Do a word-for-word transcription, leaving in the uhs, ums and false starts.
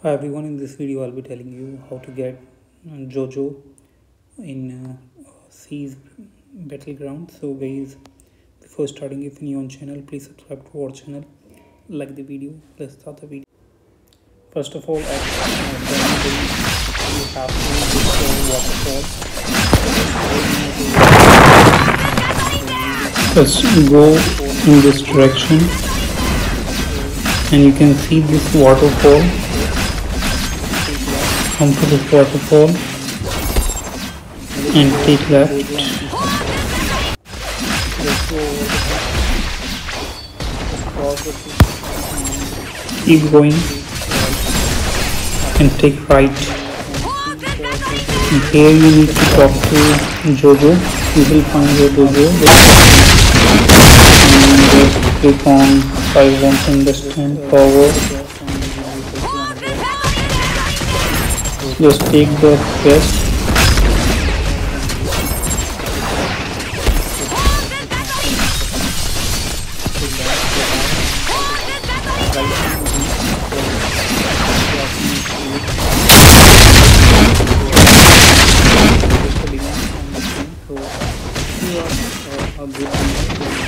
Hi everyone, in this video I'll be telling you how to get uh, Jojo in uh, C's battleground. So guys, before starting, if you're new on channel, please subscribe to our channel, like the video. Let's start the video. First of all, at uh, you have to look for waterfall. Just go in this direction and you can see this waterfall. Come to this waterfall and take left. Keep going and take right. And here you need to talk to Jojo. You will find your Jojo and just click on I want to understand power. Just take the quest. So